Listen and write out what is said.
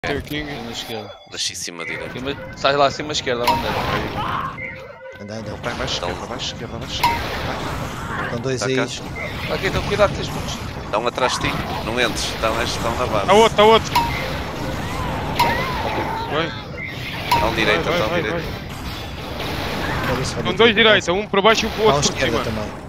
Aqui na esquerda. Nasci em cima direita. Sai lá acima à esquerda, anda. Anda. vai mais esquerda, mais esquerda, mais esquerda. Estão dois Tá aí. cá. Aqui, então cuidado, tens pontos. Estão atrás de ti. Não entres. Estão na base. Tá outro. Vai. Estão direita, estão direita. Olha isso, olha Estão aqui. dois direita, um para baixo e um para o Estão à outro por esquerda cima. também.